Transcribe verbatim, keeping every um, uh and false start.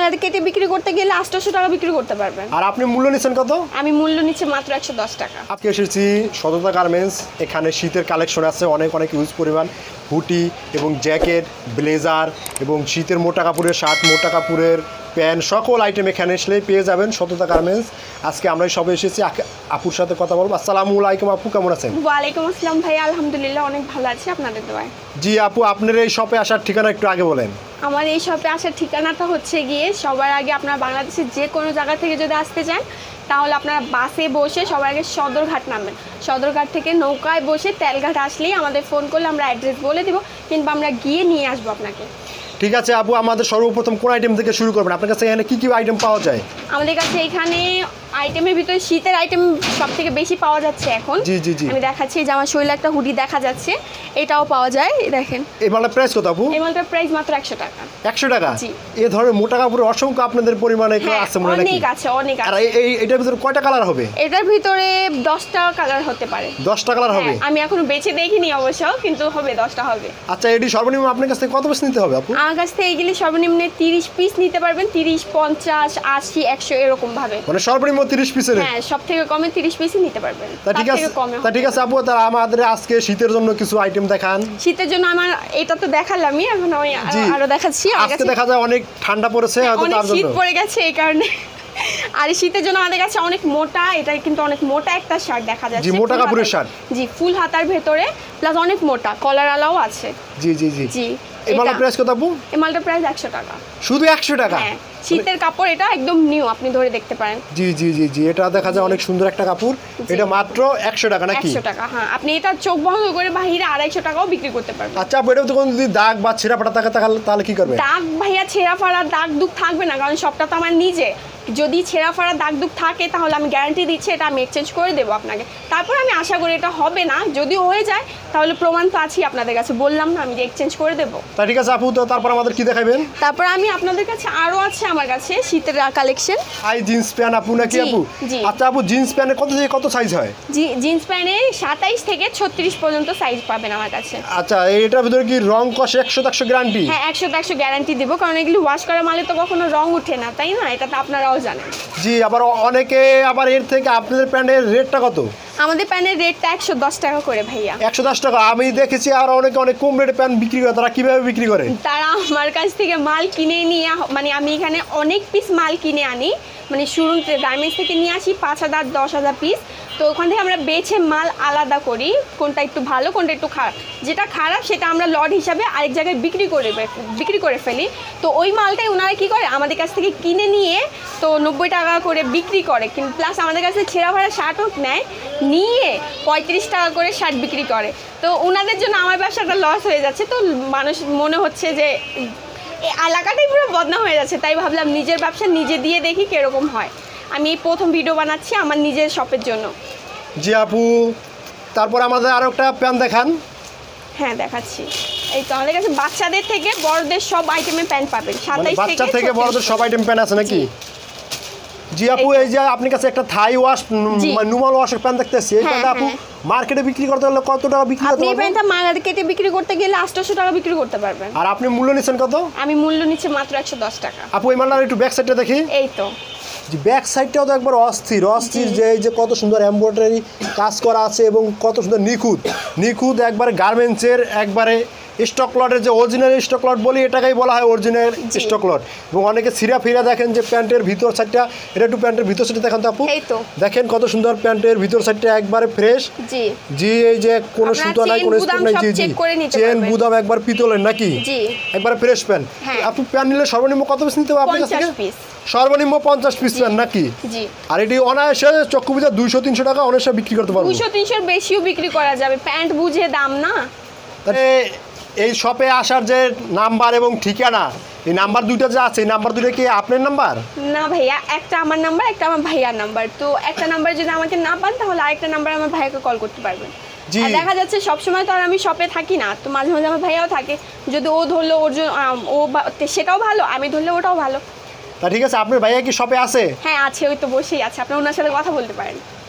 মাল কেটে বিক্রি করতে গেলে আটশো টাকা বিক্রি করতে পারবেন। আর আপনি মূল্য নিচ্ছেন কত? আমি মূল্য নিচ্ছি মাত্র একশো দশ টাকা। আজকে এসেছি সততা গার্মেন্টস। এখানে শীতের কালেকশন আছে অনেক অনেক ইউজ পরিমাণ, হুডি এবং জ্যাকেট, ব্লেজার এবং শীতের মোটা কাপড়ের শার্ট, মোটা কাপড়ের প্যান্ট, সকল আইটেম এখানে আসলেই পেয়ে যাবেন সততা গার্মেন্টস। আজকে আমরা সবাই এসেছি আপুর সাথে কথা বলবো। আসসালামু আলাইকুম আপু, কেমন আছেন? ওয়ালাইকুম আসসালাম ভাই, আলহামদুলিল্লাহ অনেক ভালো আছি, আপনাদের দোয়ায়। জি আপু, আপনার এই শপে আসার ঠিকানা একটু আগে বলেন। আমার এই শপে আসার ঠিকানাটা হচ্ছে গিয়ে, সবার আগে আপনারা বাংলাদেশের যে কোনো জায়গা থেকে যদি আসতে চান তাহলে আপনারা বাসে বসে সবার আগে সদরঘাট নামবেন। সদরঘাট থেকে নৌকায় বসে তেলঘাট আসলেই আমাদের ফোন করলে আমরা অ্যাড্রেস বলে দিব, কিংবা আমরা গিয়ে নিয়ে আসবো আপনাকে। ঠিক আছে আপু, আমাদের সর্বপ্রথম কোন আইটেম থেকে শুরু করবেন? আপনার কাছে এখানে কী কী আইটেম পাওয়া যায়? আমাদের কাছে এখানে আইটেমের ভিতরে শীতের আইটেম সব থেকে বেশি পাওয়া যাচ্ছে এখন। জি জি জি, আমি দেখাচ্ছি যে আমার শরীরে একটা হুডি দেখা যাচ্ছে, এটাও পাওয়া যায়, দেখেন। এই মালটার প্রাইস কত আপু? এই মালটার প্রাইস মাত্র একশো টাকা। একশো টাকা? জি। এই ধরনের মোটা কাপড়ের অসংখ্য আপনাদের পরিমাণে আছে মনে হয় নাকি? অনেক আছে, অনেক আছে। আর এই এটার ভিতরে কয়টা কালার হবে? এটার ভিতরে দশটা কালার হতে পারে। দশটা কালার হবে? আমি এখনো বেছে দেখিনি অবশ্য, কিন্তু হবে, দশটা হবে। আচ্ছা, এটি সর্বনিম্ন আপনার কাছ থেকে কত পিস নিতে হবে আপু? আমার কাছ থেকে এগুলি সর্বনিম্ন তিরিশ পিস নিতে পারবেন। তিরিশ, পঞ্চাশ, আশি, একশো এরকম ভাবে। মানে সর্বনিম্ন তিরিশ পিসের? হ্যাঁ, সব থেকে কমে তিরিশ পিসই নিতে পারবেন। তা ঠিক আছে, তা ঠিক আছে আপু, তাহলে আমাদের আজকে শীতের জন্য কিছু আইটেম দেখান। শীতের জন্য আমার এটা তো দেখালামই, এখন আমি আরো দেখাচ্ছি। আজকে দেখা যায় অনেক ঠান্ডা পড়েছে, হয়তো তার জন্য শীত পড়ে গেছে এই কারণে। আর শীতের জন্য আমাদের কাছে অনেক মোটা, এটা কিন্তু অনেক মোটা একটা শার্ট দেখা যাচ্ছে। জি, মোটা কাপড়ের শার্ট। জি, ফুল হাতার ভেতরে, প্লাস অনেক মোটা, কলার আলাও আছে। জি জি জি জি। এই মালটার প্রাইস কত আপু? এই মালটার প্রাইস একশো টাকা। শুধু একশো টাকা? হ্যাঁ, শীতের কাপড়, এটা একদম নিউ, আপনি ধরে দেখতে পারেন। জি জি জি জি, এটা দেখা যায় অনেক সুন্দর একটা কাপড়। এটা মাত্র একশো টাকা নাকি? একশো টাকা, হ্যাঁ। আপনি এটা চোখ বন্ধ করে বাহিরে আড়াইশো টাকাও বিক্রি করতে পারবেন। আচ্ছা, এটা তো কোনো যদি দাগ বা ছেঁড়া ফাটা থাকে তাহলে কি করবে? দাগ ভাইয়া, ছেঁড়া ফাড়া দাগ দুগ থাকবে না, কারণ সবটা তো আমার নিজে। যদি ছেঁড়া ফাড়া দাগ দুগ থাকে তাহলে আমি গ্যারান্টি দিচ্ছি এটা আমি এক্সচেঞ্জ করে দেবো আপনাকে। তারপর আমি আশা করি এটা হবে না, যদি হয়ে যায় তাহলে প্রমাণ তো আছেই আপনাদের কাছে, বললাম না আমি যে এক্সচেঞ্জ করে দেবো। তা ঠিক আছে আপু, তো তারপর আমাদের কি দেখাবেন? তারপর আমি আপনাদের কাছে আরো আছে আমার কাছে শীতের কালেকশন। হাই জিন্স প্যান্ট আপু নাকি আপু? আচ্ছা আপু, জিন্স প্যান্টের কত থেকে কত সাইজ হয়? জি, জিন্স প্যান্টে সাতাইশ থেকে ছত্রিশ পর্যন্ত সাইজ পাবেন আমার কাছে। আচ্ছা, এটার ভিতরে কি রং কষে একশো একশো গ্যারান্টি? হ্যাঁ, একশো একশো গ্যারান্টি দিব, কারণ এগুলি ওয়াশ করা মালে তো কখনো রং উঠে না, তাই না? এটা তো আপনারাও জানেন। জি, আবার অনেকে আবার এর থেকে আপনাদের প্যান্টের রেটটা কত? আমাদের প্যান্টের রেটটা একশো দশ টাকা করে ভাইয়া। একশো দশ টাকা? আমি দেখেছি আর অনেকে অনেক কম রেটে প্যান্ট বিক্রি করে, তারা কিভাবে বিক্রি করে? তারা আমার কাছ থেকে মাল কিনে নিয়ে, মানে আমি এখানে অনেক পিস মাল কিনে আনি, মানে শুরু গার্মেন্টস থেকে নিয়ে আসি পাঁচ হাজার দশ হাজার পিস। তো ওখান থেকে আমরা বেছে মাল আলাদা করি, কোনটা একটু ভালো কোনটা একটু খারাপ। যেটা খারাপ সেটা আমরা লট হিসাবে আরেক জায়গায় বিক্রি করে বিক্রি করে ফেলি। তো ওই মালটাই ওনারা কী করে, আমাদের কাছ থেকে কিনে নিয়ে তো নব্বই টাকা করে বিক্রি করে, কিন্তু প্লাস আমাদের কাছে ছেঁড়া ভাড়া শার্টও নেয়, নিয়ে পঁয়ত্রিশ টাকা করে শার্ট বিক্রি করে। তো ওনাদের জন্য আমার ব্যবসাটা লস হয়ে যাচ্ছে। তো মানুষ মনে হচ্ছে যে এই এলাকাটাই পুরো বদনাম হয়ে যাচ্ছে, তাই ভাবলাম নিজের ব্যবসা নিজে দিয়ে দেখি কীরকম হয়। আমি এই প্রথম ভিডিও বানাচ্ছি আমার নিজের শপের জন্য। জি আপু, তারপর আমাদের আরও একটা প্যান্ট দেখান। হ্যাঁ, দেখাচ্ছি। এই তো আমাদের কাছে বাচ্চাদের থেকে বড়দের সব আইটেমের প্যান্ট পাবেন। সাতাইশ বাচ্চা থেকে বড়দের সব আইটেম প্যান্ট আছে নাকি? জি আপু, এই যে আপনার কাছে একটা থাই ওয়াশ নুমাল ওয়াশের প্যান্ট দেখতেছি, এই প্যান্টটা আপু মার্কেটে বিক্রি করতে গেলে কত টাকা বিক্রি করতে পারবেন? আপনি প্যান্টটা মার্কেটে বিক্রি করতে গেলে আটশো টাকা বিক্রি করতে পারবেন। আর আপনি মূল্য নিচ্ছেন কত? আমি মূল্য নিচ্ছি মাত্র একশো দশ টাকা। আপু, এই মালটার একটু ব্যাক সাইডটা দেখি। এই তো জি, ব্যাক সাইডটাও তো একবার অস্থির অস্থির, যে এই যে কত সুন্দর এমব্রয়ডারি কাজ করা আছে এবং কত সুন্দর নিখুঁত নিখুঁত একবারে গার্মেন্টসের একবারে স্টক লটের, যে অরিজিনাল স্টক লট বলি এটাকেই বলা হয় অরিজিনাল স্টক লট। এবং অনেকে ছিঁড়া ফিরা দেখেন যে প্যান্টের ভিতর সাইডটা, এটা একটু প্যান্টের ভিতর সাইডটা দেখেন তো আপু। এই তো দেখেন কত সুন্দর প্যান্টের ভিতর সাইডটা একবারে ফ্রেশ। জি জি, এই যে কোনো সুতো নাই, কোনো স্পট নাই। জি জি, চেন বুদাম একবার পিতলের নাকি? জি, একবারে ফ্রেশ প্যান্ট। আপু, প্যান্ট নিলে সর্বনিম্ন কত পিস নিতে হবে আপনার কাছ থেকে? সর্বনিম্ন পঞ্চাশ পিস প্যান্ট নাকি? জি। আর এটি অনায়াসে চক্ষু বুঝে দুইশো তিনশো টাকা অনায়াসে বিক্রি করতে পারবো। দুইশো তিনশোর বেশিও বিক্রি করা যাবে, প্যান্ট বুঝে দাম না। এই শপে আসার যে নাম্বার এবং ঠিকানা, এই নাম্বার দুইটা যে আছে, এই নাম্বার দুটো কি আপনার নাম্বার? না ভাইয়া, একটা আমার নাম্বার, একটা আমার ভাইয়ার নাম্বার। তো একটা নাম্বার যদি আমাকে না পান তাহলে আরেকটা নাম্বার আমার ভাইয়াকে কল করতে পারবেন। আর দেখা যাচ্ছে সবসময় তো আর আমি শপে থাকি না, তো মাঝে মাঝে আমার ভাইয়াও থাকে। যদি ও ধরলো ওর জন্য ও সেটাও ভালো, আমি ধরলে ওটাও ভালো। তা ঠিক আছে, আপনার ভাইয়া কি শপে আছে? হ্যাঁ আছে, ওই তো বসেই আছে, আপনি ওনার সাথে কথা বলতে পারেন।